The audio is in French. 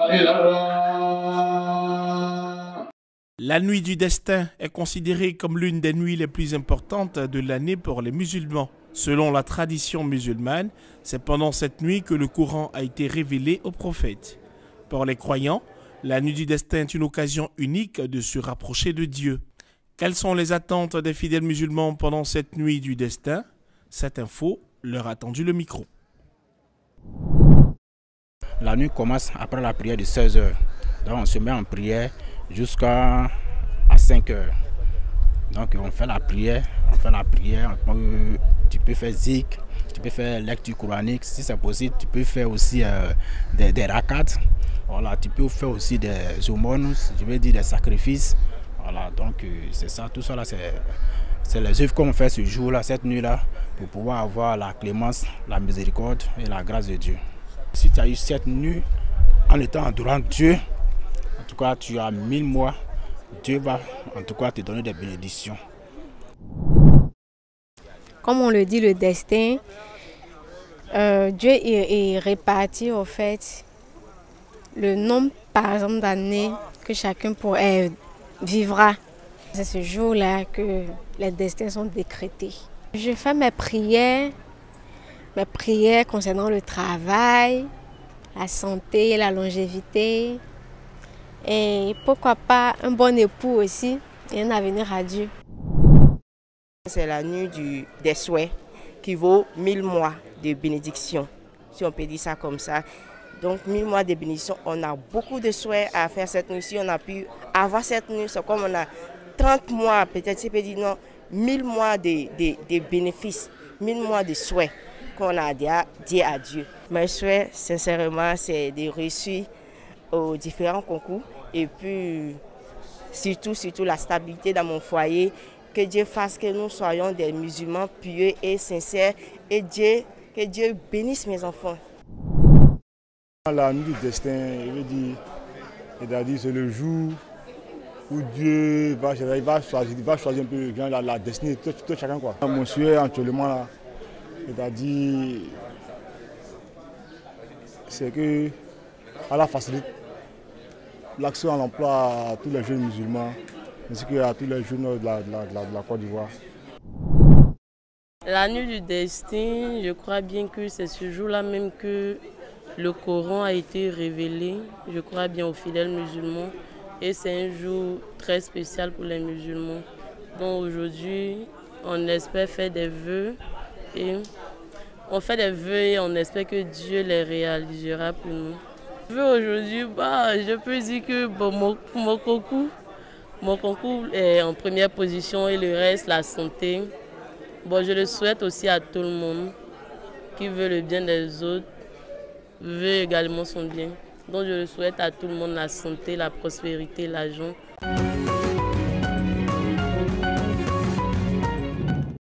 La nuit du destin est considérée comme l'une des nuits les plus importantes de l'année pour les musulmans. Selon la tradition musulmane, c'est pendant cette nuit que le Coran a été révélé au prophète. Pour les croyants, la nuit du destin est une occasion unique de se rapprocher de Dieu. Quelles sont les attentes des fidèles musulmans pendant cette nuit du destin? Cette info leur a tendu le micro. La nuit commence après la prière de 16 h. Donc on se met en prière jusqu'à 5 h. Donc on fait la prière, tu peux faire zik, tu peux faire lecture coranique, si c'est possible, tu peux faire aussi des rakats, voilà, tu peux faire aussi des aumônes, je veux dire des sacrifices, voilà, donc c'est ça, tout ça là, c'est les œuvres qu'on fait ce jour-là, cette nuit-là, pour pouvoir avoir la clémence, la miséricorde et la grâce de Dieu. Si tu as eu cette nuit en étant adorant Dieu, en tout cas tu as 1000 mois, Dieu va en tout cas te donner des bénédictions. Comme on le dit, le destin, Dieu est réparti au fait le nombre par exemple d'années que chacun vivra. C'est ce jour-là que les destins sont décrétés. Je fais mes prières concernant le travail, la santé, la longévité et pourquoi pas un bon époux aussi et un avenir à Dieu. C'est la nuit des souhaits qui vaut 1000 mois de bénédiction, si on peut dire ça comme ça. Donc 1000 mois de bénédiction, on a beaucoup de souhaits à faire cette nuit. Si on a pu avoir cette nuit, c'est comme on a 30 mois, peut-être si on peut dire non, 1000 mois de bénéfices, 1000 mois de souhaits qu'on a dit à Dieu. Mes souhaits, sincèrement, c'est de réussir aux différents concours et puis surtout la stabilité dans mon foyer. Que Dieu fasse que nous soyons des musulmans pieux et sincères et que Dieu bénisse mes enfants. La nuit du destin, c'est-à-dire c'est le jour où Dieu va choisir un peu la destinée de tout chacun. Quoi. Mon souhait actuellement, c'est-à-dire c'est que Allah facilite l'accès à l'emploi à tous les jeunes musulmans, ainsi qu'à tous les jeunes de la Côte d'Ivoire. La nuit du destin, je crois bien que c'est ce jour-là même que le Coran a été révélé, je crois bien aux fidèles musulmans. Et c'est un jour très spécial pour les musulmans. Donc aujourd'hui, on espère faire des vœux et on fait des vœux et on espère que Dieu les réalisera pour nous. Aujourd'hui, je peux dire que mon concours est en première position et le reste, la santé. Je le souhaite aussi à tout le monde qui veut le bien des autres, veut également son bien. Donc je le souhaite à tout le monde la santé, la prospérité, l'argent.